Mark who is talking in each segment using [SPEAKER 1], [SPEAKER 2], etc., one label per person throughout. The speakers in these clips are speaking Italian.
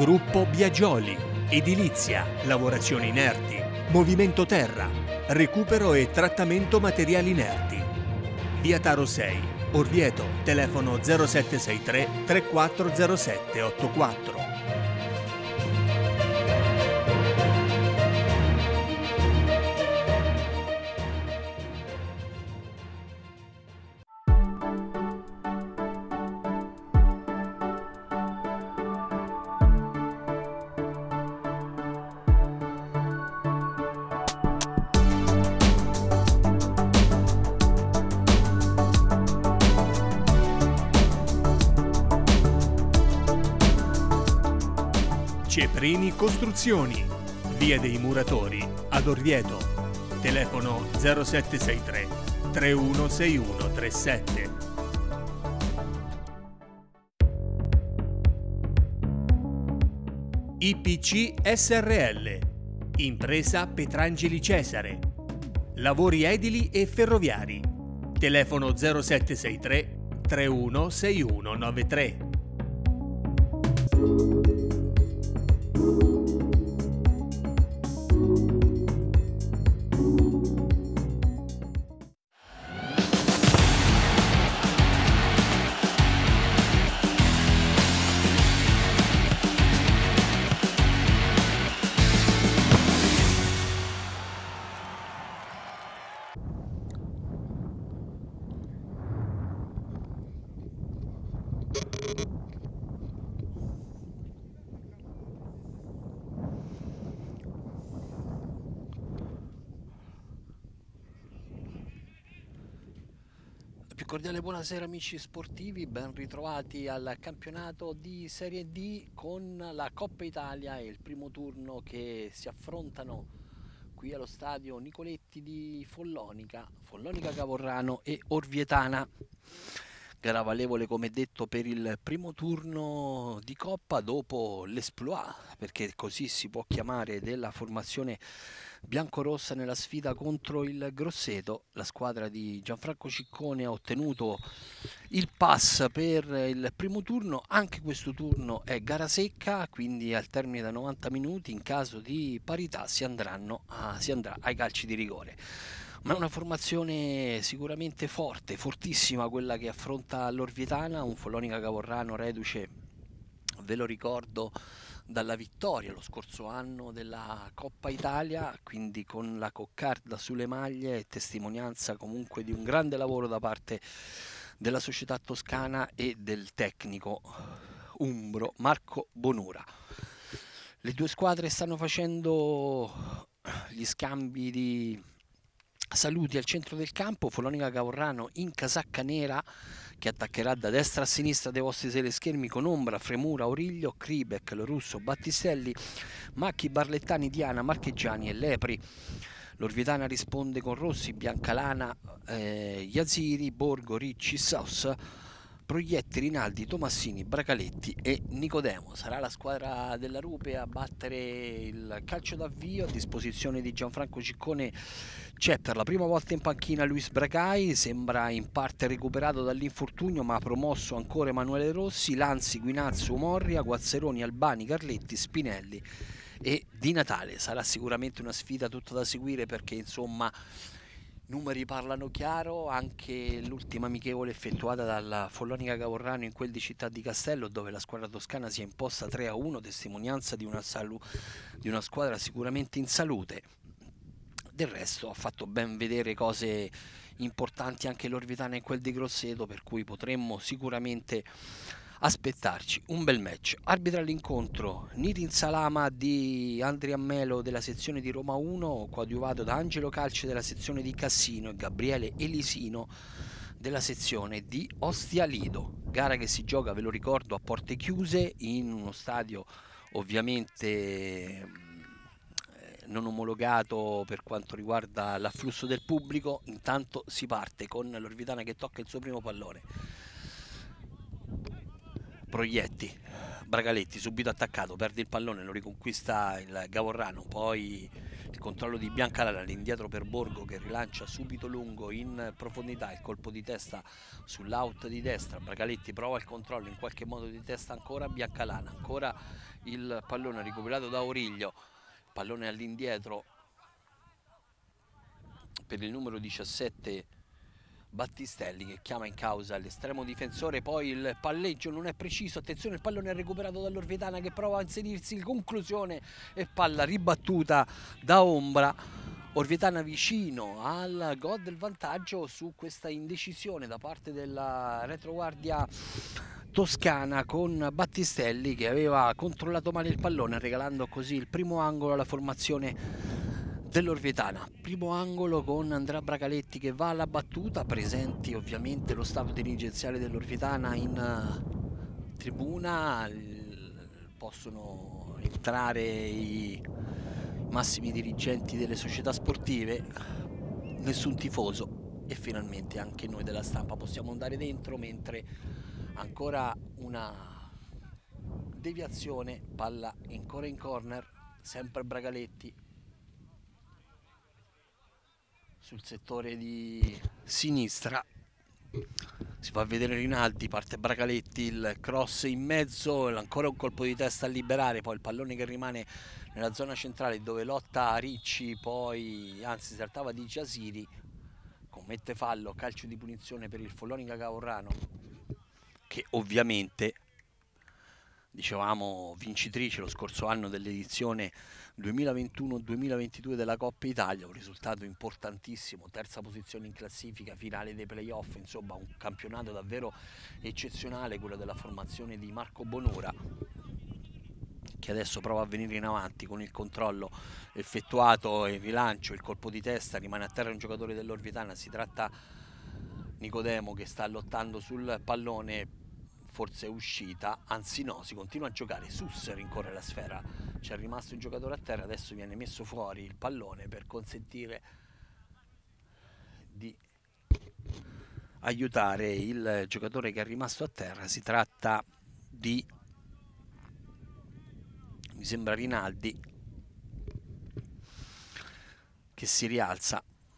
[SPEAKER 1] Gruppo Biagioli, edilizia, lavorazioni inerti, movimento terra, recupero e trattamento materiali inerti. Via Taro 6, Orvieto, telefono 0763 3407 84. Ceprini Costruzioni, via dei Muratori ad Orvieto, telefono 0763 316137. IPC SRL, impresa Petrangeli Cesare, lavori edili e ferroviari, telefono 0763 316193.
[SPEAKER 2] Più cordiale buonasera amici sportivi, ben ritrovati al campionato di Serie D con la Coppa Italia e il primo turno che si affrontano qui allo stadio Nicoletti di Follonica, Cavorrano e Orvietana. Gara valevole come detto per il primo turno di Coppa dopo l'esploit, perché così si può chiamare, della formazione biancorossa nella sfida contro il Grosseto. La squadra di Gianfranco Ciccone ha ottenuto il pass per il primo turno. Anche questo turno è gara secca, quindi al termine da 90 minuti in caso di parità si andrà ai calci di rigore. Ma è una formazione sicuramente forte, fortissima quella che affronta l'Orvietana, un Follonica Cavorrano reduce, ve lo ricordo, dalla vittoria lo scorso anno della Coppa Italia, quindi con la coccarda sulle maglie, testimonianza comunque di un grande lavoro da parte della società toscana e del tecnico umbro Marco Bonura. Le due squadre stanno facendo gli scambi di saluti al centro del campo. Follonica Cavorrano in casacca nera, che attaccherà da destra a sinistra dei vostri teleschermi con Ombra, Fremura, Auriglio, Kribec, Lorusso, Battistelli, Macchi, Barlettani, Diana, Marcheggiani e Lepri. L'Orvietana risponde con Rossi, Biancalana, Yaziri, Borgo, Ricci, Saus, Proietti, Rinaldi, Tomassini, Bracaletti e Nicodemo. Sarà la squadra della Rupe a battere il calcio d'avvio. A disposizione di Gianfranco Ciccone c'è per la prima volta in panchina Luis Bracai, sembra in parte recuperato dall'infortunio ma ha promosso ancora Emanuele Rossi, Lanzi, Guinazzo, Morria, Guazzeroni, Albani, Carletti, Spinelli e Di Natale. Sarà sicuramente una sfida tutta da seguire, perché insomma numeri parlano chiaro. Anche l'ultima amichevole effettuata dalla Follonica Cavorrano in quel di Città di Castello, dove la squadra toscana si è imposta 3-1, testimonianza di una squadra sicuramente in salute. Del resto ha fatto ben vedere cose importanti anche l'Orvietana in quel di Grosseto, per cui potremmo sicuramente aspettarci un bel match. Arbitra l'incontro Nitin Salama di Andrea Melo della sezione di Roma 1, coadiuvato da Angelo Calci della sezione di Cassino e Gabriele Elisino della sezione di Ostia Lido. Gara che si gioca, ve lo ricordo, a porte chiuse in uno stadio ovviamente non omologato per quanto riguarda l'afflusso del pubblico. Intanto si parte con l'Orvietana che tocca il suo primo pallone. Proietti, Bragaletti subito attaccato, perde il pallone, lo riconquista il Cavorrano, poi il controllo di Biancalana, l'indietro per Borgo che rilancia subito lungo in profondità, il colpo di testa sull'out di destra. Bragaletti prova il controllo in qualche modo di testa ancora, Biancalana, ancora il pallone recuperato da Origlio, pallone all'indietro per il numero 17 Battistelli, che chiama in causa l'estremo difensore. Poi il palleggio non è preciso, attenzione, il pallone è recuperato dall'Orvetana che prova a inserirsi, conclusione e palla ribattuta da Ombra. Orvetana vicino al gol del vantaggio su questa indecisione da parte della retroguardia toscana, con Battistelli che aveva controllato male il pallone, regalando così il primo angolo alla formazione dell'Orvetana. Primo angolo con Andrea Bragaletti che va alla battuta, presenti ovviamente lo staff dirigenziale dell'Orvetana in tribuna, possono entrare i massimi dirigenti delle società sportive, nessun tifoso, e finalmente anche noi della stampa possiamo andare dentro, mentre ancora una deviazione, palla ancora in corner, sempre Bragaletti sul settore di sinistra, si fa vedere Rinaldi, parte Bragaletti, il cross in mezzo, ancora un colpo di testa a liberare, poi il pallone che rimane nella zona centrale dove lotta Ricci, poi anzi si trattava di Giasiri, commette fallo, calcio di punizione per il Follonica Cavorrano, che ovviamente, dicevamo, vincitrice lo scorso anno dell'edizione 2021-2022 della Coppa Italia, un risultato importantissimo, terza posizione in classifica, finale dei playoff, insomma un campionato davvero eccezionale, quello della formazione di Marco Bonora, che adesso prova a venire in avanti con il controllo effettuato e il rilancio, il colpo di testa, rimane a terra un giocatore dell'Orvetana, si tratta Nicodemo che sta lottando sul pallone, forse è uscita, anzi no, si continua a giocare, Sus rincorre la sfera, c'è rimasto un giocatore a terra, adesso viene messo fuori il pallone per consentire di aiutare il giocatore che è rimasto a terra, si tratta di, mi sembra, Rinaldi, che si rialza.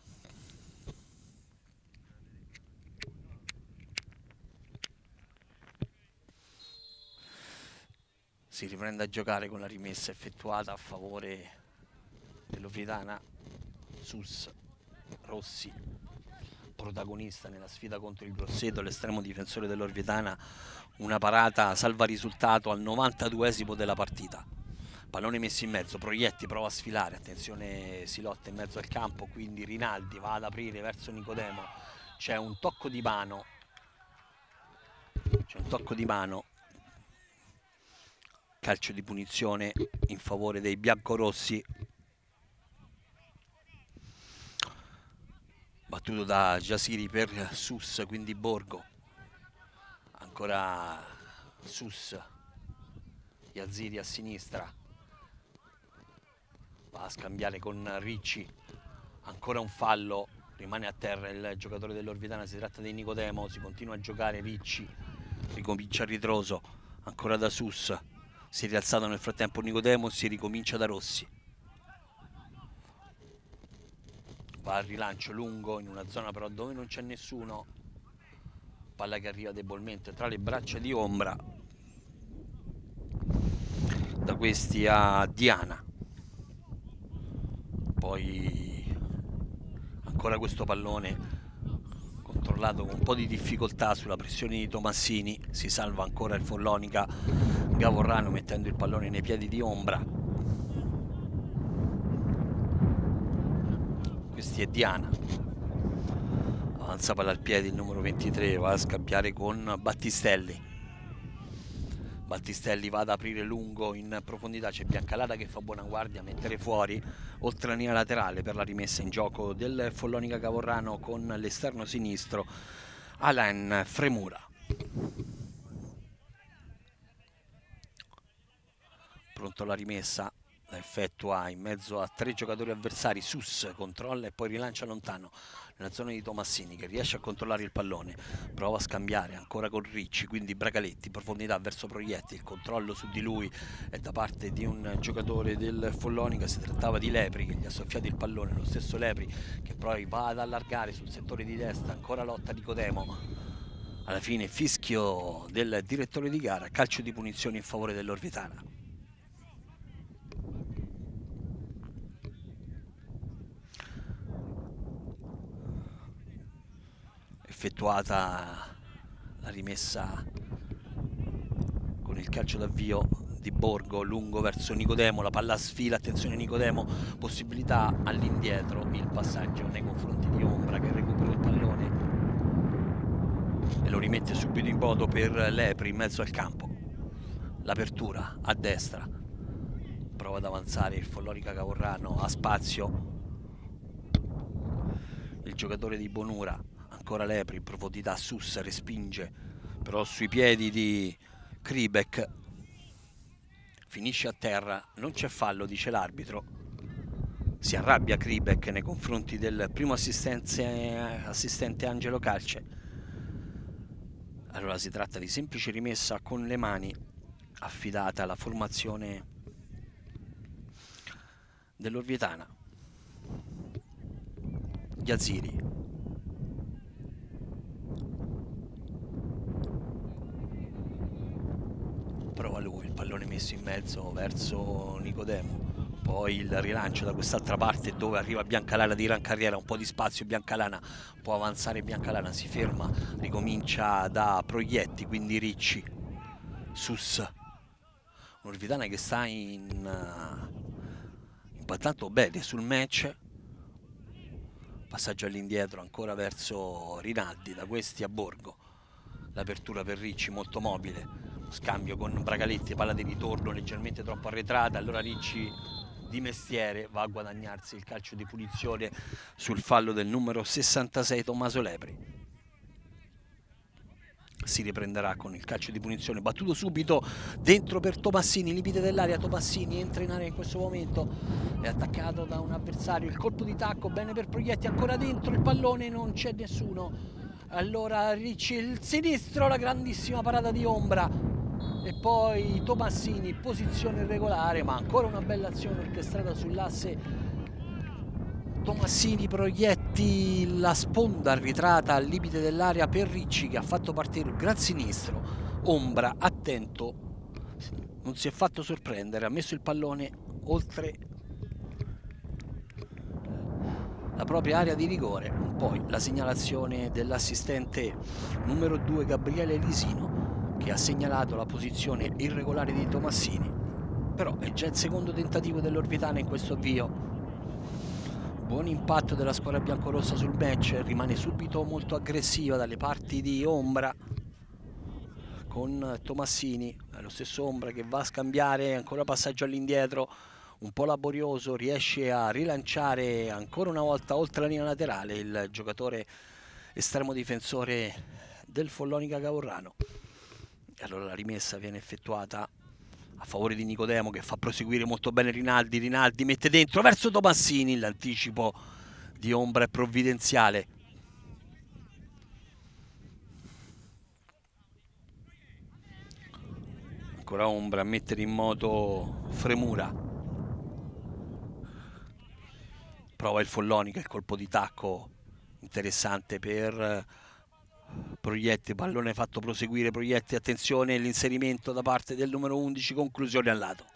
[SPEAKER 2] Si riprende a giocare con la rimessa effettuata a favore dell'Orvetana. Sus Rossi, protagonista nella sfida contro il Grosseto, l'estremo difensore dell'Orvetana, una parata salva risultato al 92esimo della partita. Pallone messo in mezzo, Proietti prova a sfilare, attenzione, si lotta in mezzo al campo, quindi Rinaldi va ad aprire verso Nicodemo, c'è un tocco di mano, calcio di punizione in favore dei biancorossi, battuto da Giasiri per Sus, quindi Borgo, ancora Sus, Giasiri a sinistra, va a scambiare con Ricci, ancora un fallo, rimane a terra il giocatore dell'Orvetana, si tratta di Nicodemo, si continua a giocare, Ricci ricomincia a ritroso, ancora da Sus, si è rialzato nel frattempo Nicodemo, si ricomincia da Rossi, va al rilancio lungo in una zona però dove non c'è nessuno, palla che arriva debolmente tra le braccia di Ombra, da questi a Diana, poi ancora questo pallone controllato con un po' di difficoltà sulla pressione di Tomassini, si salva ancora il Follonica Cavorrano mettendo il pallone nei piedi di Ombra. Questi è Diana, avanza palla al piede il numero 23, va a scambiare con Battistelli, Battistelli va ad aprire lungo in profondità, c'è Biancalata che fa buona guardia a mettere fuori oltre la linea laterale per la rimessa in gioco del Follonica Cavorrano con l'esterno sinistro Alain Fremura. Pronto la rimessa, la effettua in mezzo a tre giocatori avversari, Sus controlla e poi rilancia lontano nella zona di Tomassini che riesce a controllare il pallone, prova a scambiare ancora con Ricci, quindi Bragaletti, profondità verso Proietti, il controllo su di lui è da parte di un giocatore del Follonica, si trattava di Lepri che gli ha soffiato il pallone, lo stesso Lepri che poi va ad allargare sul settore di destra, ancora lotta di Nicodemo, alla fine fischio del direttore di gara, calcio di punizione in favore dell'Orvetana. effettuata la rimessa con il calcio d'avvio di Borgo, lungo verso Nicodemo, la palla sfila, attenzione Nicodemo, possibilità all'indietro, il passaggio nei confronti di Ombra che recupera il pallone e lo rimette subito in moto per Lepri in mezzo al campo. L'apertura a destra, prova ad avanzare il Follonica Cavorrano, ha spazio il giocatore di Bonura, ancora Lepri in profondità, Sus respinge però sui piedi di Kribek, finisce a terra, non c'è fallo dice l'arbitro. Si arrabbia Kribek nei confronti del primo assistente Angelo Calce. Allora si tratta di semplice rimessa con le mani affidata alla formazione dell'Orvietana. Yaziri, prova lui, il pallone messo in mezzo verso Nicodemo, poi il rilancio da quest'altra parte dove arriva Biancalana di gran carriera, un po' di spazio, Biancalana può avanzare, Biancalana si ferma, ricomincia da Proietti, quindi Ricci, Sus, un'Orvietana che sta impattando bene sul match. Passaggio all'indietro ancora verso Rinaldi, da questi a Borgo, l'apertura per Ricci molto mobile, scambio con Bragaletti, palla di ritorno leggermente troppo arretrata, allora Ricci di mestiere va a guadagnarsi il calcio di punizione sul fallo del numero 66 Tommaso Lepri. Si riprenderà con il calcio di punizione battuto subito dentro per Tomassini, limite dell'area, Tomassini entra in area in questo momento, è attaccato da un avversario, il colpo di tacco bene per Proietti, ancora dentro il pallone, non c'è nessuno, allora Ricci il sinistro, la grandissima parata di Ombra e poi Tomassini, posizione irregolare ma ancora una bella azione orchestrata sull'asse Tomassini, Proietti, la sponda arretrata al limite dell'area per Ricci che ha fatto partire un gran sinistro. Ombra, attento, non si è fatto sorprendere, ha messo il pallone oltre la propria area di rigore. Poi la segnalazione dell'assistente numero 2 Gabriele Lisino che ha segnalato la posizione irregolare di Tomassini, però è già il secondo tentativo dell'Orvietana in questo avvio. Buon impatto della squadra biancorossa sul match, rimane subito molto aggressiva dalle parti di Ombra con Tomassini, è lo stesso Ombra che va a scambiare, ancora passaggio all'indietro, un po' laborioso, riesce a rilanciare ancora una volta oltre la linea laterale il giocatore estremo difensore del Follonica Cavorrano. E allora la rimessa viene effettuata a favore di Nicodemo che fa proseguire molto bene Rinaldi, Rinaldi mette dentro verso Tomassini, l'anticipo di Ombra è provvidenziale. Ancora Ombra a mettere in moto Fremura, prova il Follonica, il colpo di tacco interessante per Proietti, pallone fatto proseguire Proietti, attenzione l'inserimento da parte del numero 11, conclusione al lato,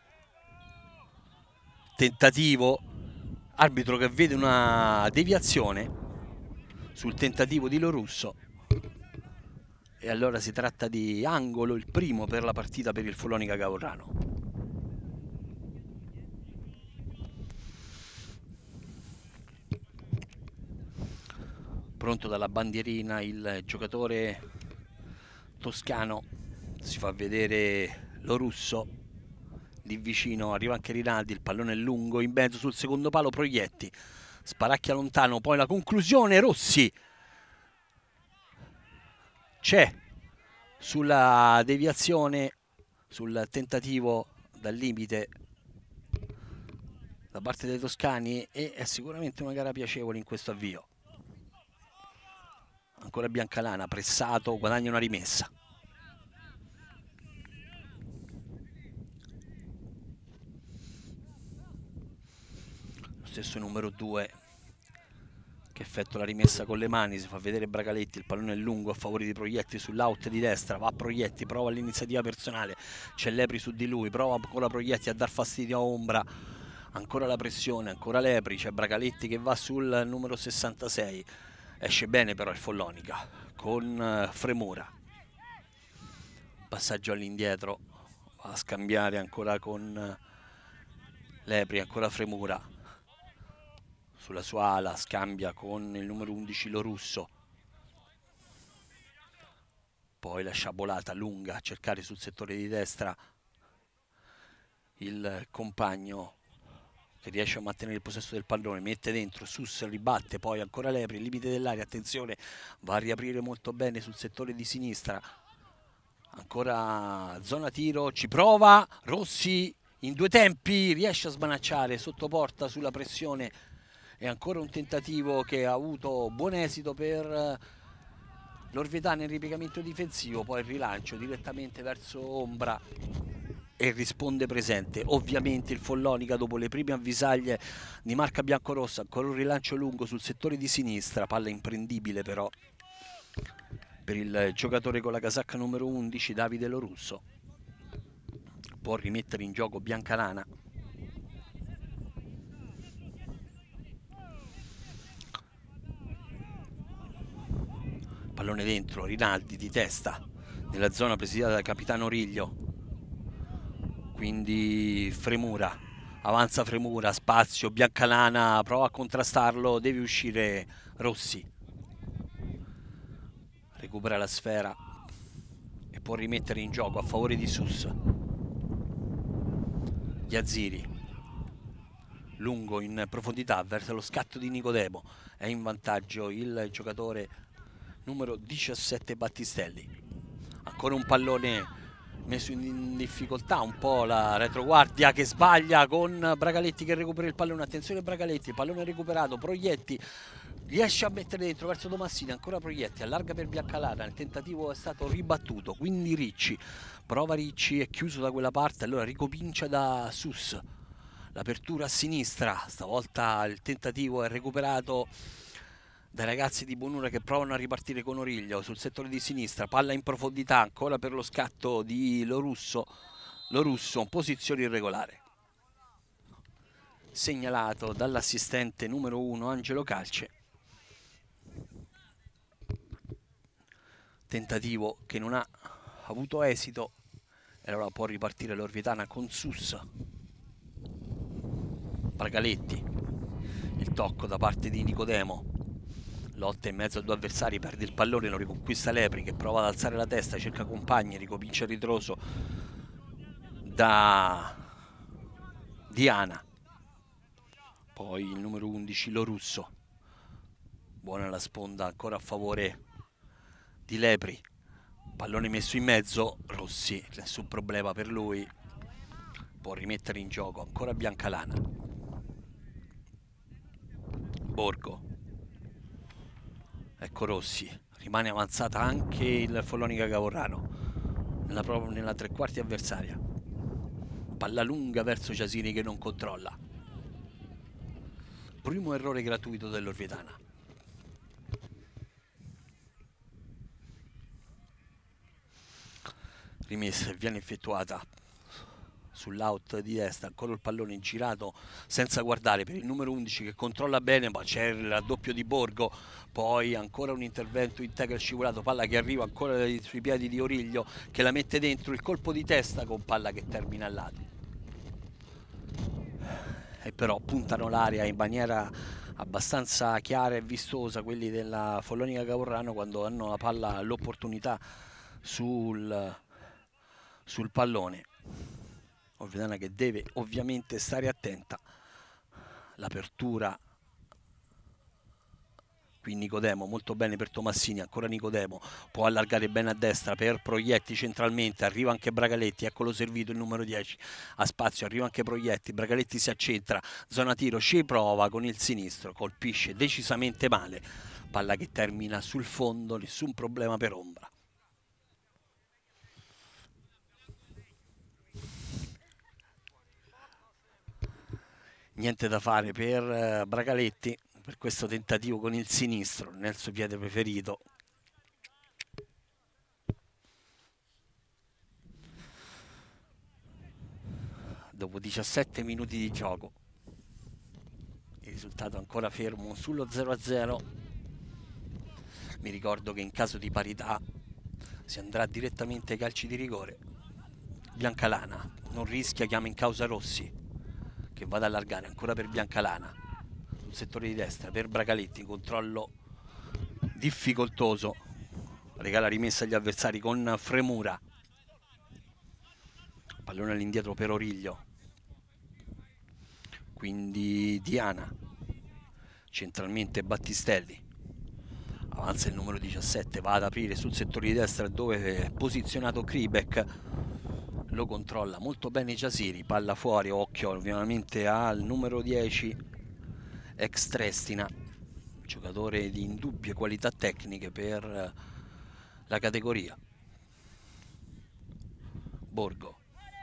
[SPEAKER 2] tentativo, arbitro che vede una deviazione sul tentativo di Lorusso e allora si tratta di angolo, il primo per la partita per il Follonica Cavorrano. Pronto dalla bandierina il giocatore toscano, si fa vedere Lorusso, lì vicino arriva anche Rinaldi, il pallone è lungo, in mezzo sul secondo palo Proietti, sparacchia lontano, poi la conclusione Rossi, c'è sulla deviazione, sul tentativo dal limite da parte dei toscani e è sicuramente una gara piacevole in questo avvio. Ancora Biancalana, pressato, guadagna una rimessa. Lo stesso numero 2 che effettua la rimessa con le mani, si fa vedere Bragaletti, il pallone è lungo a favore di Proietti sull'out di destra, va a Proietti, prova l'iniziativa personale, c'è Lepri su di lui, prova ancora Proietti a dar fastidio a Ombra, ancora la pressione, ancora Lepri, c'è Bragaletti che va sul numero 66. Esce bene però il Follonica con Fremura. Passaggio all'indietro, va a scambiare ancora con Lepri, ancora Fremura. Sulla sua ala scambia con il numero 11 Lorusso. Poi la sciabolata lunga a cercare sul settore di destra il compagno che riesce a mantenere il possesso del pallone, mette dentro, Sus ribatte, poi ancora Lepri, il limite dell'area, attenzione, va a riaprire molto bene sul settore di sinistra, ancora zona tiro, ci prova, Rossi in due tempi, riesce a smanacciare sotto porta sulla pressione, e ancora un tentativo che ha avuto buon esito per l'Orvietana in ripiegamento difensivo, poi il rilancio direttamente verso Ombra e risponde presente. Ovviamente il Follonica, dopo le prime avvisaglie di marca biancorossa, ancora un rilancio lungo sul settore di sinistra, palla imprendibile però per il giocatore con la casacca numero 11 Davide Lorusso. Può rimettere in gioco Biancalana. Pallone dentro, Rinaldi di testa nella zona presidiata da capitano Riglio, quindi Fremura, avanza Fremura, spazio, Biancalana prova a contrastarlo, deve uscire Rossi, recupera la sfera e può rimettere in gioco a favore di Sus. Iaziri, lungo in profondità verso lo scatto di Nicodemo, è in vantaggio il giocatore numero 17 Battistelli. Ancora un pallone messo in difficoltà, un po' la retroguardia che sbaglia con Bragaletti che recupera il pallone. Attenzione Bragaletti, il pallone recuperato, Proietti riesce a mettere dentro verso Tomassini, ancora Proietti, allarga per Biancalana, il tentativo è stato ribattuto, quindi Ricci, prova Ricci, è chiuso da quella parte, allora ricomincia da Sus, l'apertura a sinistra, stavolta il tentativo è recuperato dai ragazzi di Bonura che provano a ripartire con Origlio sul settore di sinistra, palla in profondità ancora per lo scatto di Lorusso, posizione irregolare, segnalato dall'assistente numero 1 Angelo Calce. Tentativo che non ha avuto esito e allora può ripartire l'Orvietana con Sus. Bragaletti, il tocco da parte di Nicodemo, lotta in mezzo a due avversari, perde il pallone, lo riconquista Lepri che prova ad alzare la testa, cerca compagni, ricomincia il ritroso da Diana, poi il numero 11 Lorusso, buona la sponda ancora a favore di Lepri, pallone messo in mezzo, Rossi, nessun problema per lui, può rimettere in gioco ancora Biancalana. Borgo, ecco Rossi, rimane avanzata anche il Follonica Cavorrano nella tre quarti avversaria, palla lunga verso Ciasini che non controlla, primo errore gratuito dell'Orvietana. Rimessa viene effettuata sull'out di destra, ancora il pallone girato senza guardare per il numero 11 che controlla bene, ma c'è il raddoppio di Borgo, poi ancora un intervento in tackle scivolato, palla che arriva ancora sui piedi di Origlio che la mette dentro, il colpo di testa con palla che termina al lato, e però puntano l'area in maniera abbastanza chiara e vistosa quelli della Follonica Cavorrano quando hanno la palla, l'opportunità sul pallone. Orvietana che deve ovviamente stare attenta, l'apertura qui Nicodemo, molto bene per Tomassini, ancora Nicodemo, può allargare bene a destra per Proietti centralmente, arriva anche Bragaletti, eccolo servito il numero 10, a spazio, arriva anche Proietti, Bragaletti si accentra, zona tiro, ci prova con il sinistro, colpisce decisamente male, palla che termina sul fondo, nessun problema per Ombra. Niente da fare per Bragaletti per questo tentativo con il sinistro nel suo piede preferito. Dopo 17 minuti di gioco il risultato ancora fermo sullo 0-0. Mi ricordo che in caso di parità si andrà direttamente ai calci di rigore. Biancalana non rischia, chiama in causa Rossi, che va ad allargare ancora per Biancalana sul settore di destra per Bragaletti, controllo difficoltoso, regala rimessa agli avversari con Fremura, pallone all'indietro per Origlio, quindi Diana, centralmente Battistelli, avanza il numero 17, va ad aprire sul settore di destra dove è posizionato Kribek, lo controlla molto bene Jasiri, palla fuori, occhio ovviamente al numero 10 ex Trestina, giocatore di indubbie qualità tecniche per la categoria. Borgo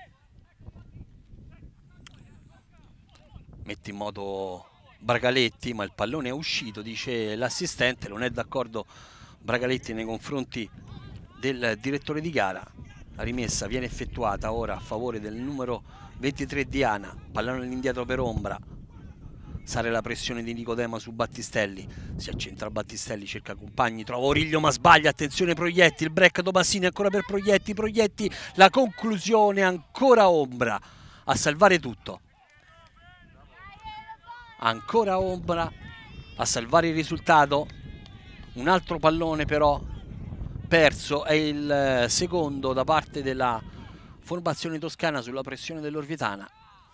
[SPEAKER 2] mette in moto Bragaletti, ma il pallone è uscito, dice l'assistente, non è d'accordo Bragaletti nei confronti del direttore di gara. La rimessa viene effettuata ora a favore del numero 23 Diana, pallone all'indietro per Ombra, sale la pressione di Nicodema su Battistelli, si accentra Battistelli, cerca compagni, trova Origlio ma sbaglia, attenzione Proietti, il break Tomassini ancora per Proietti, Proietti, la conclusione, ancora Ombra a salvare tutto. Ancora Ombra a salvare il risultato, un altro pallone però perso, è il secondo da parte della formazione toscana sulla pressione dell'Orvietana.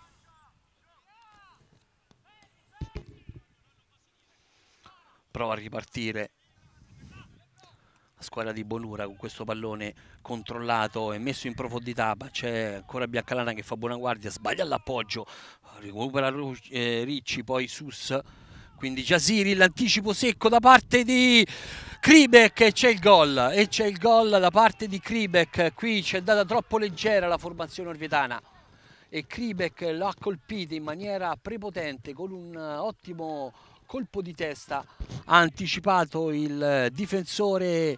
[SPEAKER 2] Prova a ripartire la squadra di Bonura con questo pallone controllato e messo in profondità, ma c'è ancora Biancalana che fa buona guardia, sbaglia l'appoggio, recupera Ricci, poi Sus, quindi Jasiri, l'anticipo secco da parte di Kribek e c'è il gol da parte di Kribek. Qui c'è data troppo leggera la formazione orvietana e Kribek l'ha colpita in maniera prepotente con un ottimo colpo di testa, ha anticipato il difensore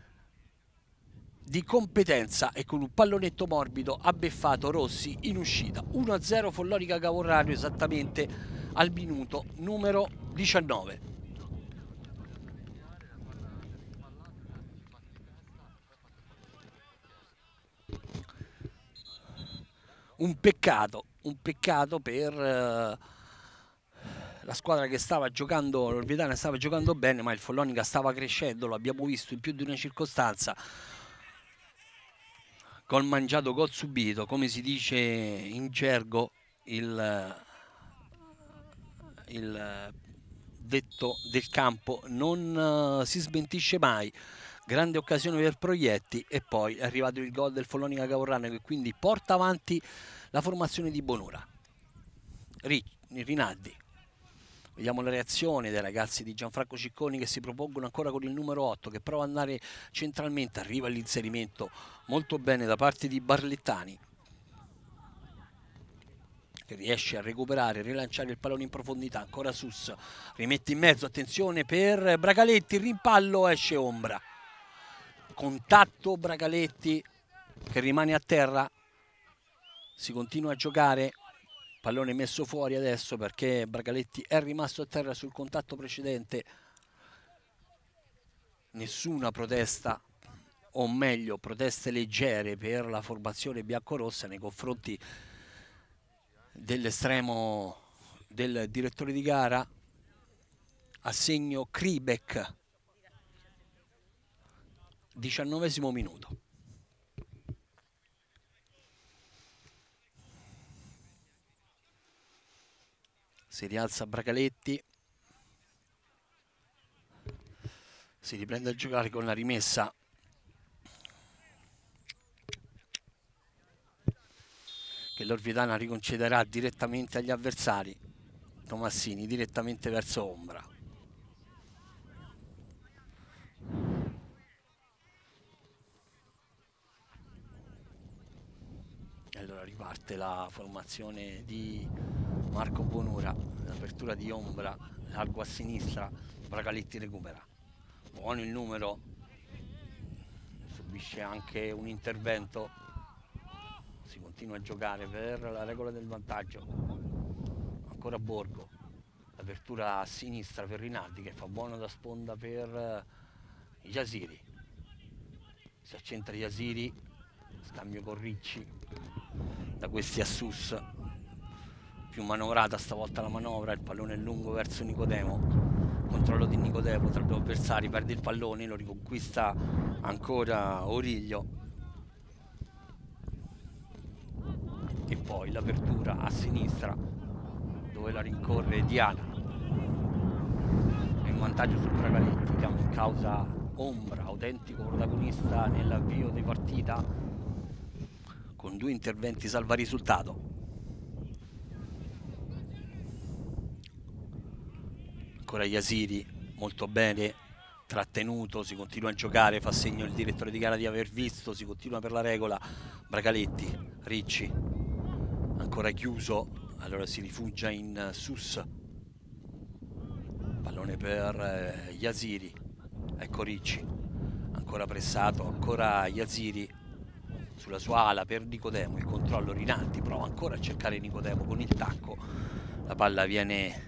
[SPEAKER 2] di competenza e con un pallonetto morbido ha beffato Rossi in uscita. 1-0 Follonica Cavorrario esattamente al minuto numero 19. Un peccato per la squadra che stava giocando, l'Orvietana stava giocando bene, ma il Follonica stava crescendo, lo abbiamo visto in più di una circostanza. Gol mangiato, gol subito, come si dice in gergo, il detto del campo non si smentisce mai. Grande occasione per Proietti e poi è arrivato il gol del Follonica Cavorrano che quindi porta avanti la formazione di Bonura. Rinaldi, vediamo la reazione dei ragazzi di Gianfranco Cicconi che si propongono ancora con il numero 8 che prova ad andare centralmente, arriva l'inserimento molto bene da parte di Barlettani che riesce a recuperare, rilanciare il pallone in profondità, ancora Sus, rimette in mezzo, attenzione per Bragaletti, rimpallo, esce Ombra, contatto Bragaletti che rimane a terra, si continua a giocare, pallone messo fuori adesso perché Bragaletti è rimasto a terra sul contatto precedente, nessuna protesta, o meglio proteste leggere per la formazione biancorossa nei confronti dell'estremo del direttore di gara, assegno Kribek, 19° minuto. Si rialza Bragaletti, si riprende a giocare con la rimessa che l'Orvietana riconcederà direttamente agli avversari. Tomassini direttamente verso Ombra. E allora riparte la formazione di Marco Bonura, l'apertura di Ombra, largo a sinistra, Bragaletti recupera. Buono il numero, subisce anche un intervento. Si continua a giocare per la regola del vantaggio, ancora Borgo, l'apertura a sinistra per Rinaldi che fa buono da sponda per Yasiri, si accentra Yasiri, scambio con Ricci, da questi a Sus, più manovrata stavolta la manovra, il pallone è lungo verso Nicodemo, controllo di Nicodemo tra due avversari, perde il pallone, lo riconquista ancora Origlio e poi l'apertura a sinistra dove la rincorre Diana, è in vantaggio su Bragaletti, diamo in causa Ombra, autentico protagonista nell'avvio di partita con 2 interventi salva risultato. Ancora Yasiri, molto bene, trattenuto, si continua a giocare, fa segno il direttore di gara di aver visto, si continua per la regola. Bragaletti, Ricci, ancora chiuso, allora si rifugia in Sus, pallone per Yasiri, ecco Ricci, ancora pressato, ancora Yasiri sulla sua ala per Nicodemo, il controllo Rinaldi, prova ancora a cercare Nicodemo con il tacco, la palla viene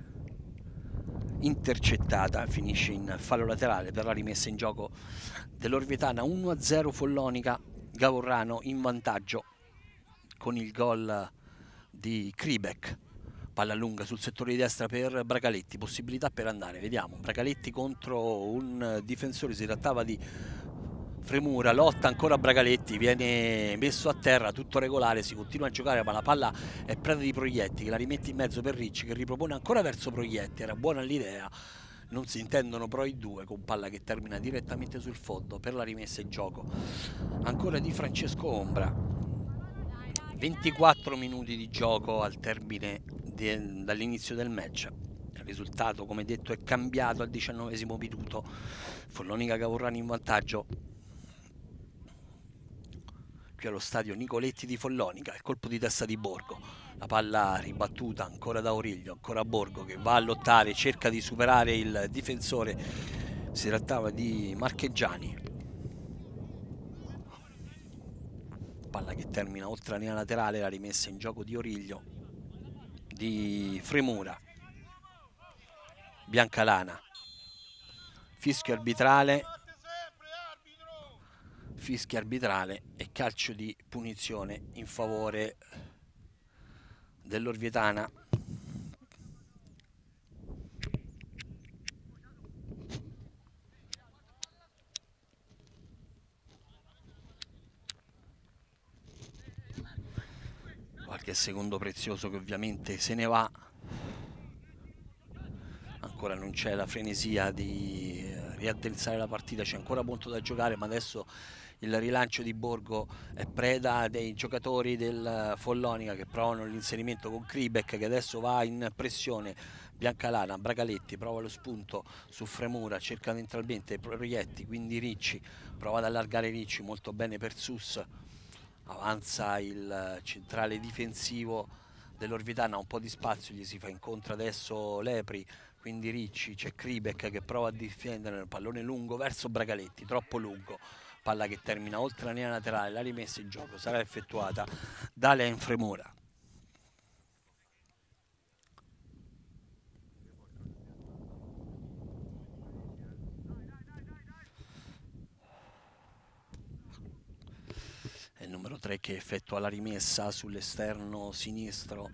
[SPEAKER 2] intercettata, finisce in fallo laterale per la rimessa in gioco dell'Orvietana. 1-0 Follonica, Gavorrano in vantaggio con il gol di Kribek, palla lunga sul settore di destra per Bragaletti, possibilità per andare, vediamo, Bragaletti contro un difensore, si trattava di Fremura, lotta ancora Bragaletti, viene messo a terra, tutto regolare, si continua a giocare ma la palla è preda di Proietti che la rimette in mezzo per Ricci che ripropone ancora verso Proietti, era buona l'idea, non si intendono però i due con palla che termina direttamente sul fondo per la rimessa in gioco ancora di Francesco Ombra. 24 minuti di gioco al termine dall'inizio del match. Il risultato, come detto, è cambiato al 19esimo minuto. Follonica Gavorrano in vantaggio qui allo stadio Nicoletti di Follonica. Il colpo di testa di Borgo, la palla ribattuta ancora da Origlio, ancora Borgo che va a lottare, cerca di superare il difensore, si trattava di Marcheggiani, palla che termina oltre la linea laterale, la rimessa in gioco di Origlio, di Fremura, Biancalana, fischio arbitrale e calcio di punizione in favore dell'Orvietana. Qualche secondo prezioso che ovviamente se ne va, ancora non c'è la frenesia di riaddensare la partita, c'è ancora molto da giocare, ma adesso il rilancio di Borgo è preda dei giocatori del Follonica che provano l'inserimento con Kribek che adesso va in pressione. Biancalana, Bragaletti prova lo spunto su Fremura, cerca ventralmente Proietti, quindi Ricci prova ad allargare Ricci, molto bene per Sus, avanza il centrale difensivo dell'Orvietana, un po' di spazio, gli si fa incontro adesso Lepri, quindi Ricci, c'è Kribek che prova a difendere il pallone lungo verso Bragaletti, troppo lungo, palla che termina oltre la linea laterale, la rimessa in gioco sarà effettuata da Len Fremura. È il numero 3 che effettua la rimessa sull'esterno sinistro,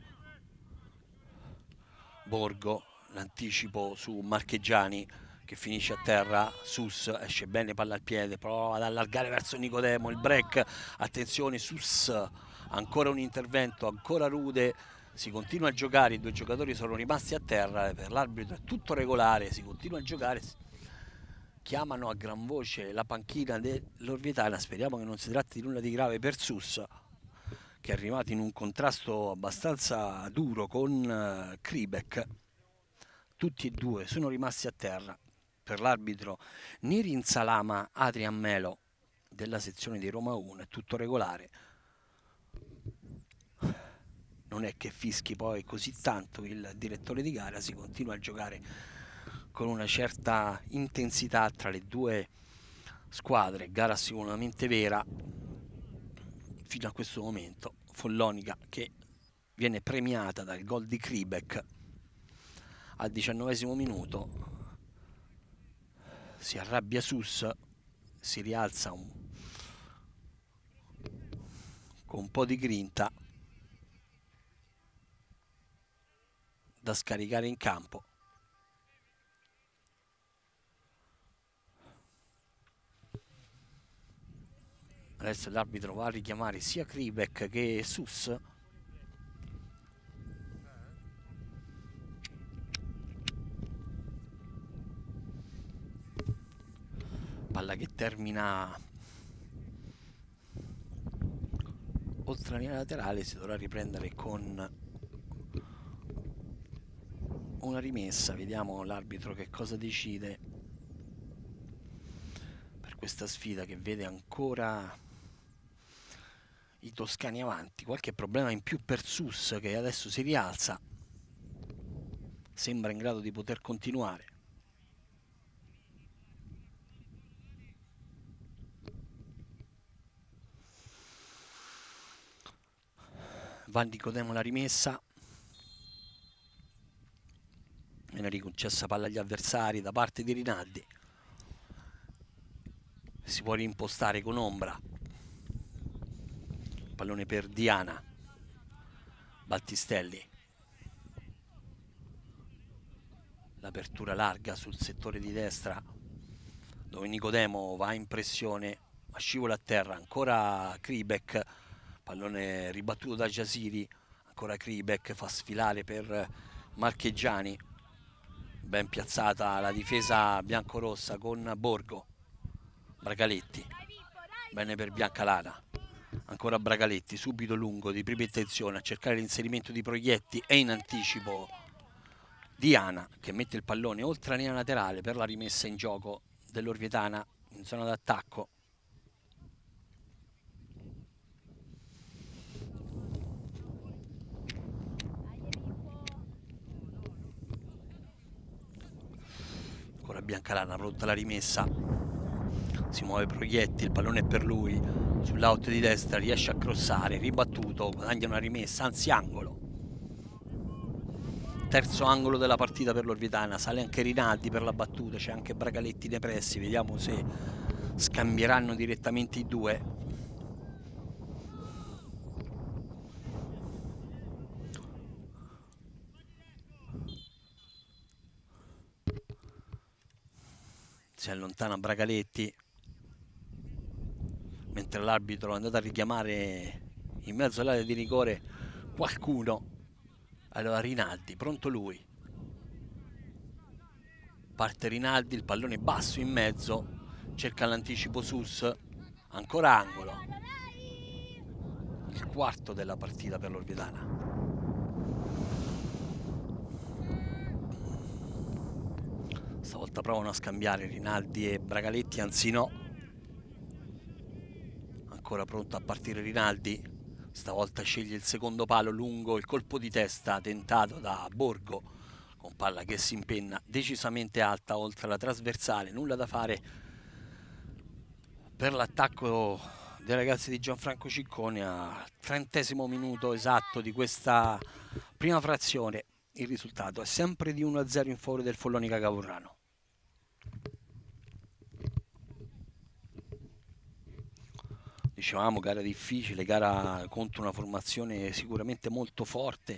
[SPEAKER 2] Borgo, l'anticipo su Marcheggiani che finisce a terra, Sus esce bene, palla al piede, prova ad allargare verso Nicodemo, il break, attenzione Sus, ancora un intervento, ancora Rude, si continua a giocare, i due giocatori sono rimasti a terra, per l'arbitro è tutto regolare, si continua a giocare, chiamano a gran voce la panchina dell'Orvietana, speriamo che non si tratti di nulla di grave per Sus, che è arrivato in un contrasto abbastanza duro con Kribek. Tutti e due sono rimasti a terra. Per l'arbitro Nirin Salama Adrian Melo della sezione di Roma 1 è tutto regolare. Non è che fischi poi così tanto il direttore di gara, si continua a giocare con una certa intensità tra le due squadre, gara sicuramente vera fino a questo momento. Follonica che viene premiata dal gol di Kribek al 19esimo minuto, Si arrabbia Sus, si rialza con un po' di grinta da scaricare in campo. Adesso l'arbitro va a richiamare sia Kribek che Sus. Palla che termina oltre la linea laterale, si dovrà riprendere con una rimessa. Vediamo l'arbitro che cosa decide per questa sfida che vede ancora i toscani avanti. Qualche problema in più per Sus, che adesso si rialza, sembra in grado di poter continuare. Va Nicodemo la rimessa, viene riconcessa palla agli avversari da parte di Rinaldi, si può rimpostare con ombra, pallone per Diana, Battistelli, l'apertura larga sul settore di destra dove Nicodemo va in pressione ma scivola a terra, ancora Kribek, pallone ribattuto da Jasiri, ancora Kribek, fa sfilare per Marchegiani, ben piazzata la difesa biancorossa con Borgo, Bragaletti, bene per Biancalana, ancora Bragaletti, subito lungo di prima intenzione a cercare l'inserimento di Proietti e in anticipo Diana che mette il pallone oltre la linea laterale per la rimessa in gioco dell'Orvietana in zona d'attacco. Ancora Biancalana, pronta la rimessa, si muove Proietti, il pallone è per lui, sull'out di destra riesce a crossare, ribattuto, guadagna una rimessa, anzi angolo. Terzo angolo della partita per l'Orvietana, sale anche Rinaldi per la battuta, c'è anche Bragaletti nei pressi, vediamo se scambieranno direttamente i due. Si allontana Bragaletti, mentre l'arbitro è andato a richiamare in mezzo all'area di rigore qualcuno. Allora Rinaldi, pronto lui, parte Rinaldi, il pallone basso in mezzo, cerca l'anticipo Sus, ancora angolo, il quarto della partita per l'Orvietana. Stavolta provano a scambiare Rinaldi e Bragaletti, anzi no, ancora pronto a partire Rinaldi, stavolta sceglie il secondo palo lungo, il colpo di testa tentato da Borgo con palla che si impenna decisamente alta oltre la trasversale, nulla da fare per l'attacco dei ragazzi di Gianfranco Ciccone. Al 30° minuto esatto di questa prima frazione il risultato è sempre di 1-0 in favore del Follonica Capurrano. Dicevamo gara difficile, gara contro una formazione sicuramente molto forte,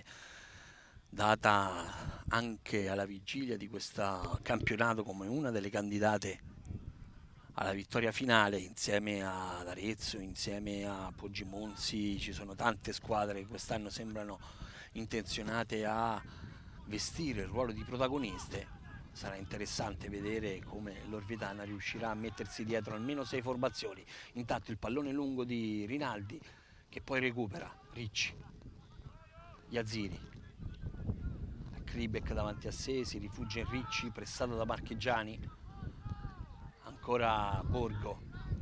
[SPEAKER 2] data anche alla vigilia di questo campionato come una delle candidate alla vittoria finale, insieme ad Arezzo, insieme a Poggimonzi. Ci sono tante squadre che quest'anno sembrano intenzionate a vestire il ruolo di protagoniste. Sarà interessante vedere come l'Orvietana riuscirà a mettersi dietro almeno 6 formazioni. Intanto il pallone lungo di Rinaldi che poi recupera Ricci, Yaziri, Kribek davanti a sé, si rifugia in Ricci, pressato da Marchegiani, ancora Borgo,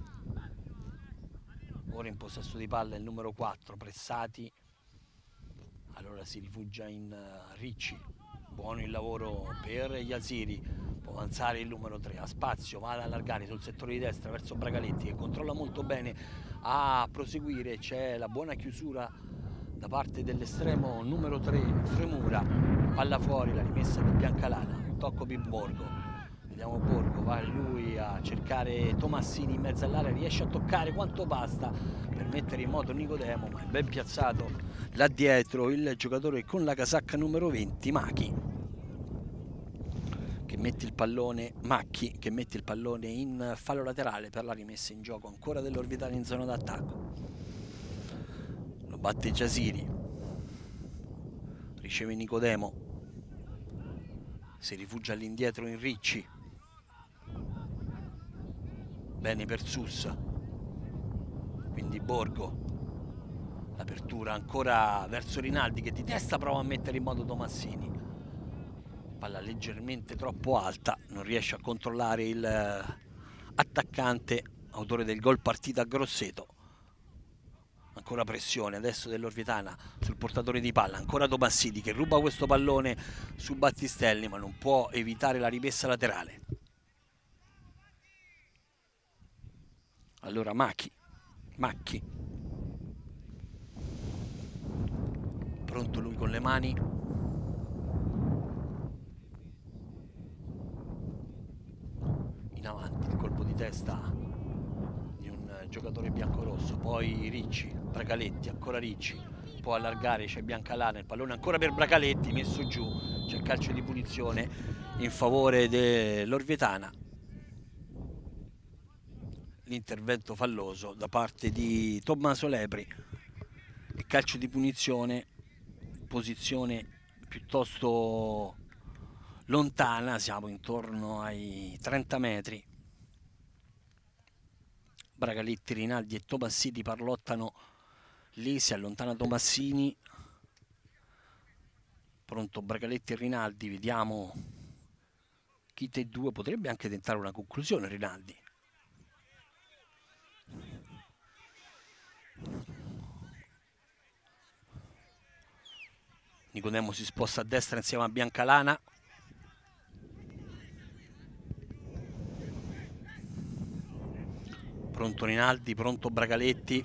[SPEAKER 2] ora in possesso di palla il numero 4, pressati, allora si rifugia in Ricci, buono il lavoro per Yaziri, può avanzare il numero 3, ha spazio, va ad allargare sul settore di destra verso Bragaletti che controlla molto bene, a proseguire c'è la buona chiusura da parte dell'estremo numero 3 Fremura, palla fuori, la rimessa di Biancalana, tocco Borgo, Vediamo Borgo, va lui a cercare Tomassini in mezzo all'area, riesce a toccare quanto basta per mettere in moto Nicodemo, ma è ben piazzato là dietro il giocatore con la casacca numero 20, Macchi, che mette il pallone, Macchi, che mette il pallone in fallo laterale per la rimessa in gioco ancora dell'Orvitano in zona d'attacco. Lo batte Giasiri, riceve Nicodemo, si rifugia all'indietro in Ricci, bene per Sussa, quindi Borgo, l'apertura ancora verso Rinaldi che di testa prova a mettere in moto Tomassini, palla leggermente troppo alta, non riesce a controllare il attaccante autore del gol partita Grosseto. Ancora pressione adesso dell'Orvitana sul portatore di palla, ancora Tomassini che ruba questo pallone su Battistelli ma non può evitare la rimessa laterale. Allora Macchi, pronto lui con le mani, in avanti il colpo di testa di un giocatore biancorosso, poi Ricci, Bracaletti, ancora Ricci, può allargare, c'è Biancalana, il pallone ancora per Bracaletti, messo giù, c'è calcio di punizione in favore dell'Orvitana. L'intervento falloso da parte di Tommaso Lepri e calcio di punizione, posizione piuttosto lontana, siamo intorno ai 30 metri. Bragaletti, Rinaldi e Tomassini parlottano lì, si allontana Tomassini, pronto Bragaletti e Rinaldi, vediamo chi dei due potrebbe anche tentare una conclusione. Rinaldi, Nicodemo si sposta a destra insieme a Biancalana, pronto Rinaldi, pronto Bragaletti,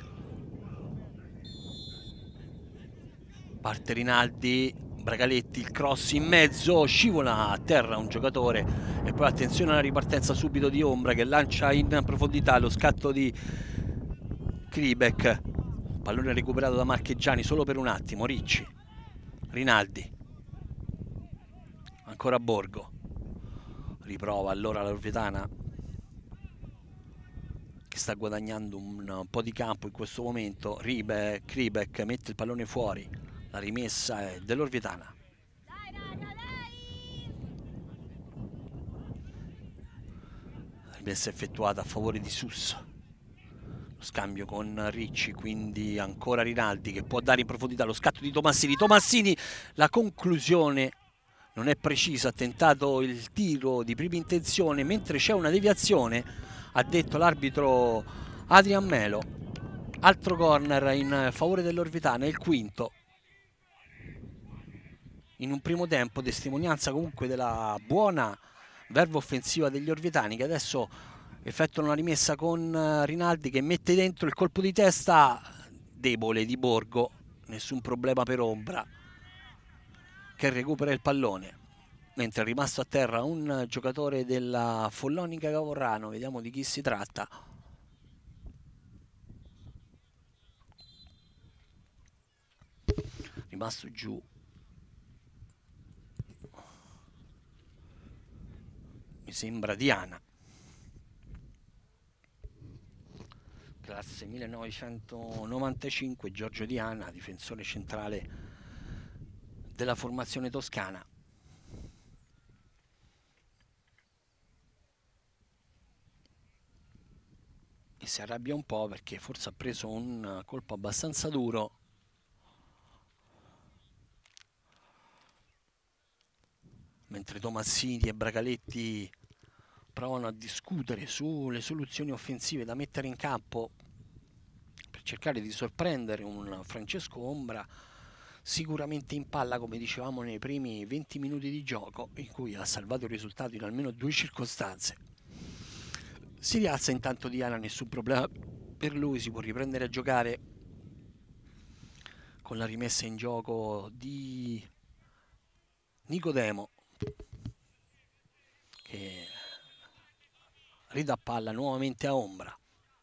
[SPEAKER 2] parte Rinaldi, Bragaletti, il cross in mezzo, scivola a terra un giocatore e poi attenzione alla ripartenza subito di Ombra che lancia in profondità lo scatto di Kribek, pallone recuperato da Marcheggiani solo per un attimo. Ricci, Rinaldi, ancora Borgo, riprova allora l'Orvitana che sta guadagnando un po' di campo in questo momento. Kribek mette il pallone fuori, la rimessa è dell'Orvitana. La rimessa effettuata a favore di Sussa, lo scambio con Ricci, quindi ancora Rinaldi che può dare in profondità lo scatto di Tomassini, la conclusione non è precisa, ha tentato il tiro di prima intenzione mentre c'è una deviazione, ha detto l'arbitro Adrian Melo. Altro corner in favore dell'Orvitana, è il quinto in un primo tempo, testimonianza comunque della buona verve offensiva degli orvitani che adesso effettuano una rimessa con Rinaldi che mette dentro il colpo di testa debole di Borgo, nessun problema per Ombra che recupera il pallone, mentre è rimasto a terra un giocatore della Follonica Cavorrano, vediamo di chi si tratta. Rimasto giù mi sembra Diana, classe 1995, Giorgio Diana, difensore centrale della formazione toscana. E si arrabbia un po' perché forse ha preso un colpo abbastanza duro. Mentre Tomassini e Bracaletti provano a discutere sulle soluzioni offensive da mettere in campo per cercare di sorprendere un Francesco Ombra sicuramente in palla, come dicevamo nei primi 20 minuti di gioco, in cui ha salvato il risultato in almeno 2 circostanze. Si rialza intanto Diana, nessun problema per lui, si può riprendere a giocare con la rimessa in gioco di Nicodemo, che ridà palla nuovamente a Ombra,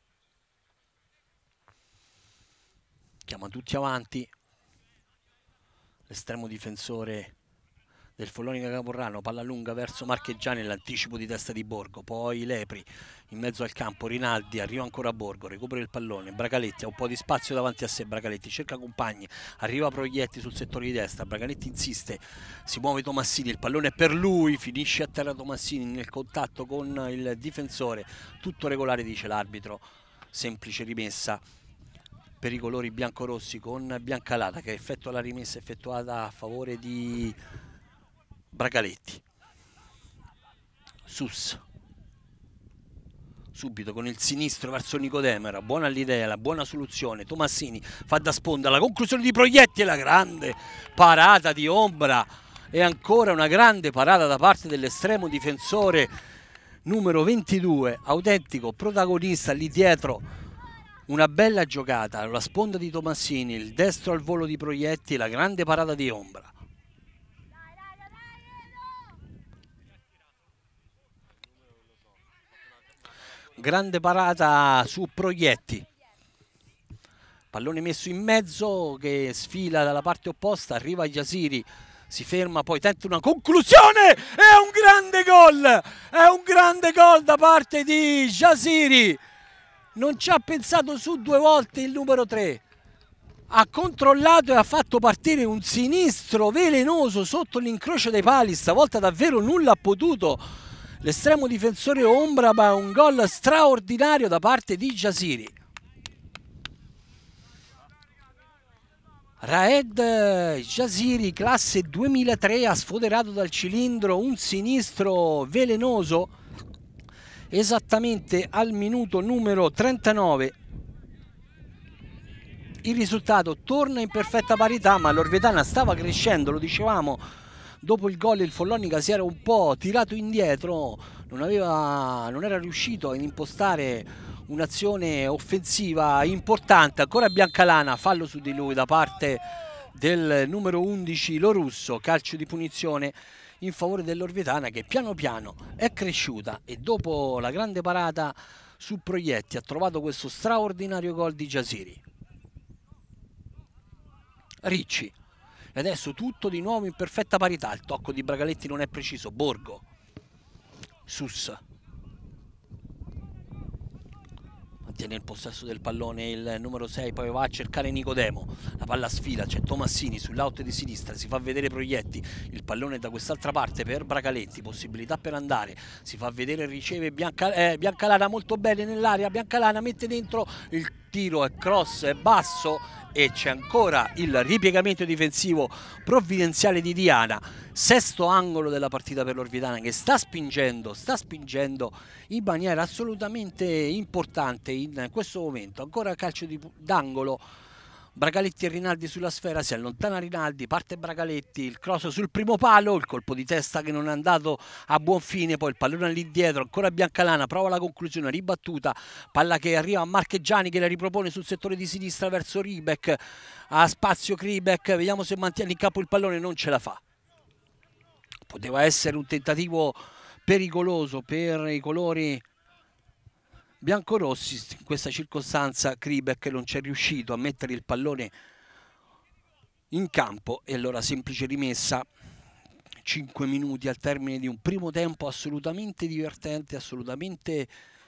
[SPEAKER 2] chiama tutti avanti l'estremo difensore del Follonica Caporrano, palla lunga verso Marchegiani, l'anticipo di testa di Borgo, poi Lepri in mezzo al campo, Rinaldi, arriva ancora Borgo, recupera il pallone, Bragaletti ha un po' di spazio davanti a sé, Bragaletti cerca compagni, arriva Proietti sul settore di destra, Bragaletti insiste, si muove Tomassini, il pallone è per lui, finisce a terra Tomassini nel contatto con il difensore, tutto regolare dice l'arbitro, semplice rimessa per i colori biancorossi con Biancalana che effettua la rimessa effettuata a favore di Bragaletti. Sus subito con il sinistro verso Nicodemera, buona l'idea, la buona soluzione, Tomassini fa da sponda, la conclusione di Proietti e la grande parata di Ombra e ancora una grande parata da parte dell'estremo difensore numero 22, autentico protagonista lì dietro, una bella giocata, la sponda di Tomassini, il destro al volo di Proietti e la grande parata di Ombra. Grande parata su Proietti, pallone messo in mezzo che sfila dalla parte opposta, arriva Yasiri, si ferma, poi tenta una conclusione, è un grande gol da parte di Yasiri, non ci ha pensato su due volte il numero 3, ha controllato e ha fatto partire un sinistro velenoso sotto l'incrocio dei pali, stavolta davvero nulla ha potuto l'estremo difensore Ombra, ma un gol straordinario da parte di Yasiri. Raed Yasiri, classe 2003, ha sfoderato dal cilindro un sinistro velenoso esattamente al minuto numero 39. Il risultato torna in perfetta parità, ma l'Orvetana stava crescendo, lo dicevamo, dopo il gol il Follonica si era un po' tirato indietro, non era riuscito ad impostare un'azione offensiva importante. Ancora Biancalana, fallo su di lui da parte del numero 11 Lorusso, calcio di punizione in favore dell'Orvetana che piano piano è cresciuta e dopo la grande parata su Proietti ha trovato questo straordinario gol di Yasiri. Ricci, e adesso tutto di nuovo in perfetta parità, il tocco di Bragaletti non è preciso, Borgo, Sus mantiene il possesso del pallone il numero 6, poi va a cercare Nicodemo, la palla sfila, c'è Tomassini sull'out di sinistra, si fa vedere Proietti, il pallone da quest'altra parte per Bragaletti, possibilità per andare, si fa vedere, riceve Biancalana molto bene nell'area, Biancalana mette dentro, il tiro è cross, è basso e c'è ancora il ripiegamento difensivo provvidenziale di Diana, sesto angolo della partita per l'Orvetana che sta spingendo in maniera assolutamente importante in questo momento. Ancora calcio d'angolo, Bragaletti e Rinaldi sulla sfera, si allontana Rinaldi, parte Bragaletti, il cross sul primo palo, il colpo di testa che non è andato a buon fine, poi il pallone lì dietro, ancora Biancalana, prova la conclusione, ribattuta, palla che arriva a Marchegiani che la ripropone sul settore di sinistra verso Ribek, ha spazio Kribek, vediamo se mantiene in campo il pallone, non ce la fa. Poteva essere un tentativo pericoloso per i colori biancorossi, in questa circostanza Kribek non c'è riuscito a mettere il pallone in campo e allora semplice rimessa. 5 minuti al termine di un primo tempo assolutamente divertente, assolutamente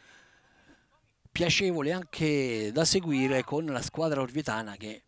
[SPEAKER 2] piacevole anche da seguire, con la squadra orvetana che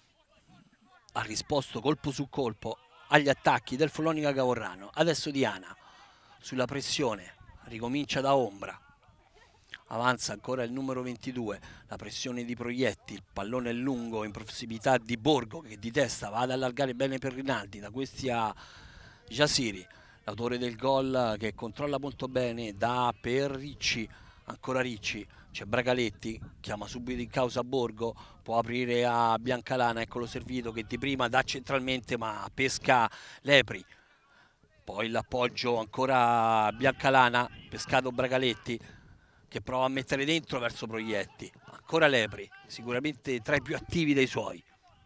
[SPEAKER 2] ha risposto colpo su colpo agli attacchi del Follonica Caporrano. Adesso Diana sulla pressione, ricomincia da Ombra, avanza ancora il numero 22, la pressione di Proietti, il pallone è lungo in prossimità di Borgo che di testa va ad allargare bene per Rinaldi, da questi a Yasiri, l'autore del gol che controlla molto bene, dà per Ricci, ancora Ricci, c'è Bragaletti, chiama subito in causa Borgo, può aprire a Biancalana, eccolo servito che di prima dà centralmente ma pesca Lepri, poi l'appoggio ancora a Biancalana, pescato Bragaletti che prova a mettere dentro verso Proietti, ancora Lepri, sicuramente tra i più attivi dei suoi.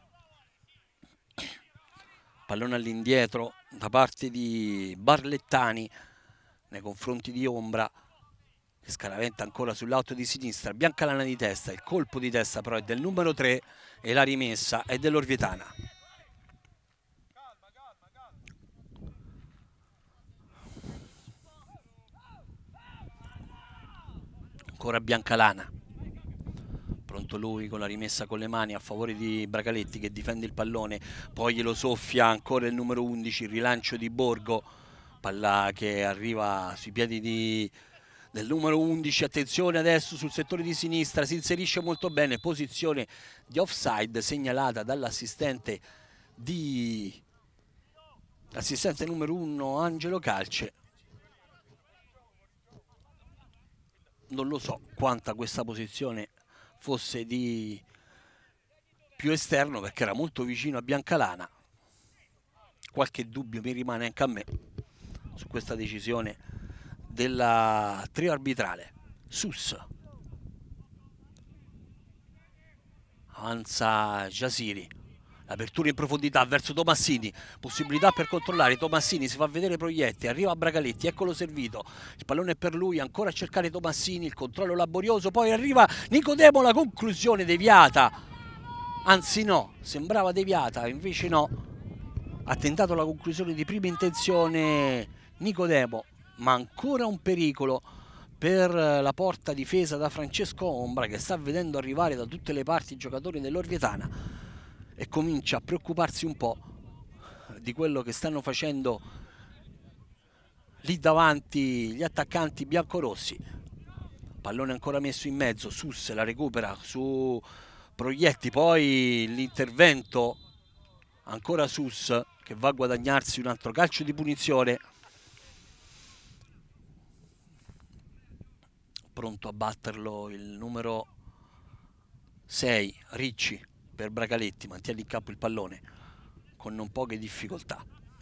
[SPEAKER 2] Pallone all'indietro da parte di Barlettani nei confronti di Ombra che scaraventa ancora sull'auto di sinistra, Biancalana di testa, il colpo di testa però è del numero 3 e la rimessa è dell'Orvietana. Ancora Biancalana, pronto lui con la rimessa con le mani a favore di Bragaletti che difende il pallone, poi glielo soffia ancora il numero 11, il rilancio di Borgo, palla che arriva sui piedi del numero 11, attenzione adesso sul settore di sinistra, si inserisce molto bene, posizione di offside segnalata dall'assistente l'assistente numero 1 Angelo Calce. Non lo so quanta questa posizione fosse di più esterno perché era molto vicino a Biancalana. Qualche dubbio mi rimane anche a me su questa decisione della trio arbitrale. Sus, avanza Jasiri, l'apertura in profondità verso Tomassini, possibilità per controllare, Tomassini si fa vedere Proietti, arriva a Bragaletti, eccolo servito, il pallone è per lui, ancora a cercare Tomassini, il controllo laborioso, poi arriva Nicodemo, la conclusione deviata, anzi no, sembrava deviata, invece no, ha tentato la conclusione di prima intenzione Nicodemo, ma ancora un pericolo per la porta difesa da Francesco Ombra che sta vedendo arrivare da tutte le parti i giocatori dell'Orvietana e comincia a preoccuparsi un po' di quello che stanno facendo lì davanti gli attaccanti biancorossi. Pallone ancora messo in mezzo, Sus la recupera su Proietti, poi l'intervento ancora Sus che va a guadagnarsi un altro calcio di punizione. Pronto a batterlo il numero 6 Ricci per Bragaletti, mantiene in campo il pallone con non poche difficoltà.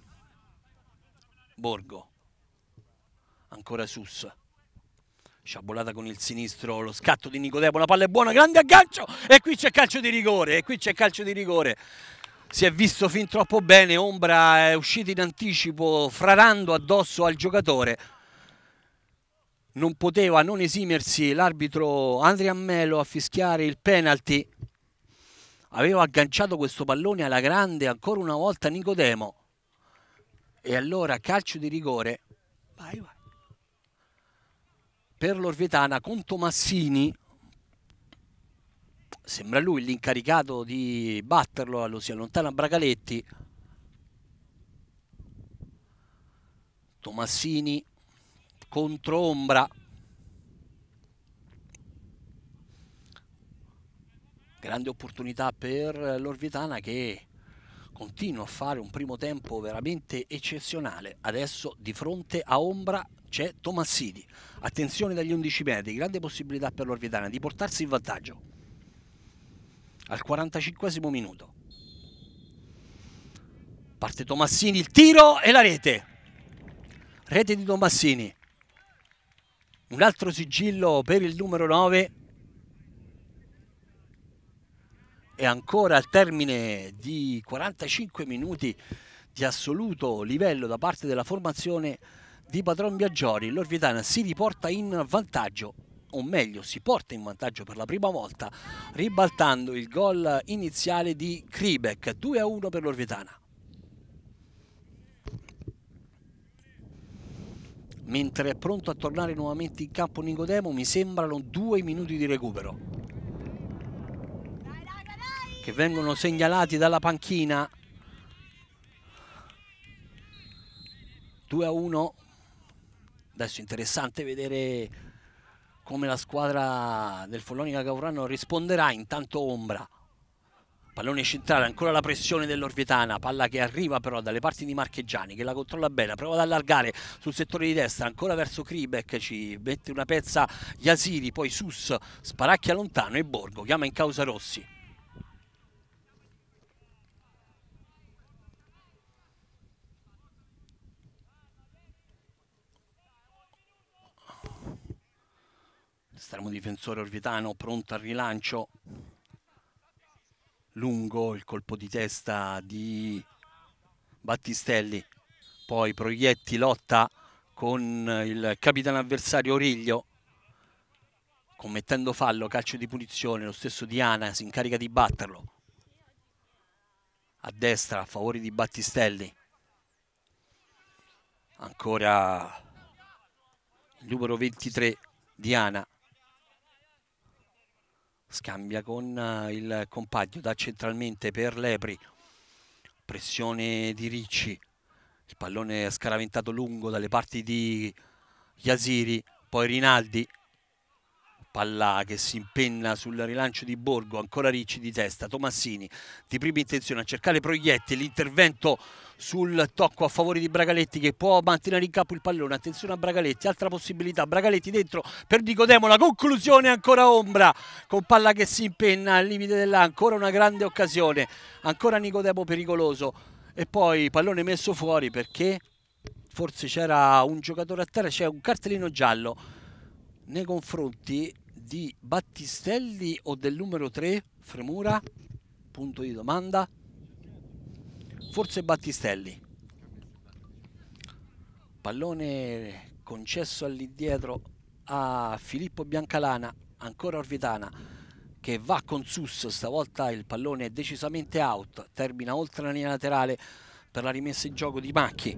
[SPEAKER 2] Borgo, ancora Sus, sciabolata con il sinistro, lo scatto di Nicodemo, la palla è buona, grande aggancio e qui c'è calcio di rigore, si è visto fin troppo bene, Ombra è uscito in anticipo frarando addosso al giocatore, non poteva non esimersi l'arbitro Andrea Melo a fischiare il penalty. Aveva agganciato questo pallone alla grande ancora una volta Nicodemo e allora calcio di rigore per l'Orvietana con Tomassini, sembra lui l'incaricato di batterlo, lo si allontana Bragaletti, Tomassini contro Ombra, grande opportunità per l'Orvietana che continua a fare un primo tempo veramente eccezionale. Adesso di fronte a Ombra c'è Tomassini, attenzione dagli 11 metri, grande possibilità per l'Orvietana di portarsi in vantaggio al 45esimo minuto. Parte Tomassini, il tiro e la rete di Tomassini, un altro sigillo per il numero 9. E ancora al termine di 45 minuti di assoluto livello da parte della formazione di Patron Biagiori, l'Orvietana si riporta in vantaggio, o meglio si porta in vantaggio per la prima volta, ribaltando il gol iniziale di Kribek, 2-1 per l'Orvietana. Mentre è pronto a tornare nuovamente in campo Nicodemo, mi sembrano 2 minuti di recupero che vengono segnalati dalla panchina. 2-1. Adesso interessante vedere come la squadra del Follonica Caurano risponderà. Intanto Ombra, pallone centrale, ancora la pressione dell'Orvietana, palla che arriva però dalle parti di Marchegiani che la controlla bene, prova ad allargare sul settore di destra, ancora verso Kribek, ci mette una pezza Jasiri, poi Sus sparacchia lontano e Borgo chiama in causa Rossi. Estremo difensore orvietano pronto al rilancio, lungo il colpo di testa di Battistelli, poi Proietti lotta con il capitano avversario Origlio, commettendo fallo, calcio di punizione, lo stesso Diana si incarica di batterlo. A destra a favore di Battistelli. Ancora il numero 23 Diana. Scambia con il compagno, dà centralmente per Lepri. Pressione di Ricci. Il pallone è scaraventato lungo dalle parti di Yasiri. Poi Rinaldi. Palla che si impenna sul rilancio di Borgo, ancora Ricci di testa, Tomassini di prima intenzione a cercare proietti, l'intervento sul tocco a favore di Bragaletti che può mantenere in campo il pallone, attenzione a Bragaletti, altra possibilità, Bragaletti dentro per Nicodemo, la conclusione ancora Ombra, con palla che si impenna al limite dell'area, ancora una grande occasione, ancora Nicodemo pericoloso e poi pallone messo fuori perché forse c'era un giocatore a terra, c'è un cartellino giallo nei confronti di Battistelli o del numero 3 Fremura? Punto di domanda. Forse Battistelli. Pallone concesso all'indietro a Filippo Biancalana, ancora Orvitana che va con Sus, stavolta il pallone è decisamente out, termina oltre la linea laterale per la rimessa in gioco di Macchi.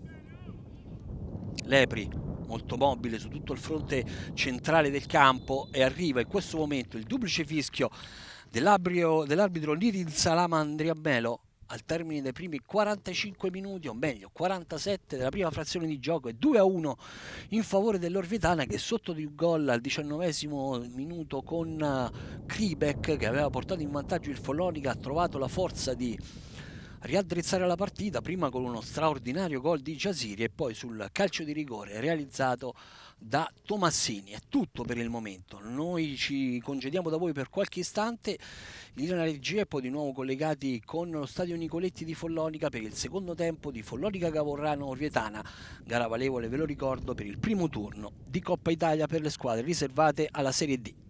[SPEAKER 2] Lepri molto mobile su tutto il fronte centrale del campo e arriva in questo momento il duplice fischio dell'arbitro Nirin Salama Andriamelo al termine dei primi 45 minuti, o meglio 47 della prima frazione di gioco, e 2-1 in favore dell'Orvitana che sotto di un gol al 19° minuto con Kribek che aveva portato in vantaggio il Follonica ha trovato la forza di riaddrizzare la partita, prima con uno straordinario gol di Giasiri e poi sul calcio di rigore realizzato da Tomassini. È tutto per il momento, noi ci congediamo da voi per qualche istante, linea regia e poi di nuovo collegati con lo stadio Nicoletti di Follonica per il secondo tempo di Follonica Cavorrano Orvietana, gara valevole, ve lo ricordo, per il primo turno di Coppa Italia per le squadre riservate alla Serie D.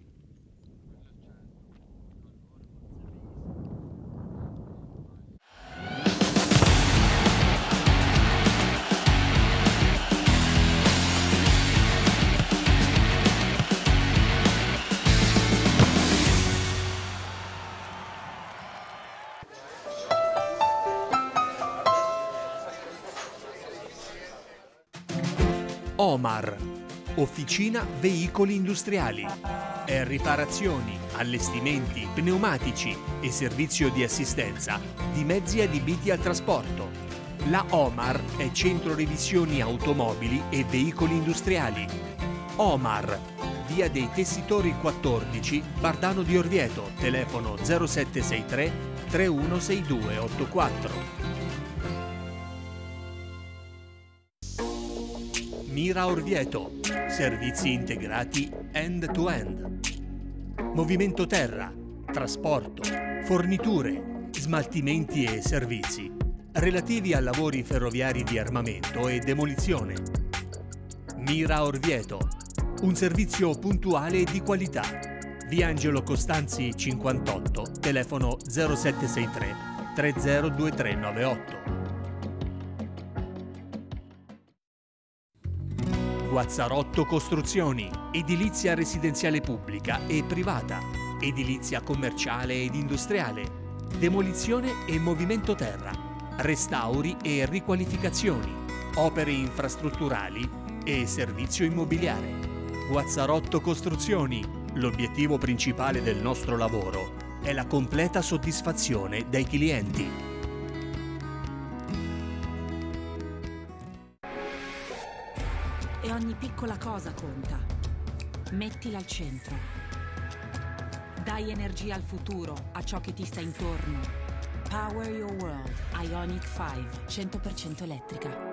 [SPEAKER 1] Omar, officina veicoli industriali, riparazioni, allestimenti, pneumatici e servizio di assistenza di mezzi adibiti al trasporto. La Omar è centro revisioni automobili e veicoli industriali. Omar, via dei Tessitori 14, Bardano di Orvieto, telefono 0763 316284. Mira Orvieto, servizi integrati end-to-end. Movimento terra, trasporto, forniture, smaltimenti e servizi relativi a lavori ferroviari di armamento e demolizione. Mira Orvieto, un servizio puntuale e di qualità. Via Angelo Costanzi 58, telefono 0763 302398. Guazzarotto Costruzioni, edilizia residenziale pubblica e privata, edilizia commerciale ed industriale, demolizione e movimento terra, restauri e riqualificazioni, opere infrastrutturali e servizio immobiliare. Guazzarotto Costruzioni, l'obiettivo principale del nostro lavoro è la completa soddisfazione dei clienti.
[SPEAKER 3] E ogni piccola cosa conta. Mettila al centro. Dai energia al futuro, a ciò che ti sta intorno. Power your world. Ioniq 5, 100% elettrica.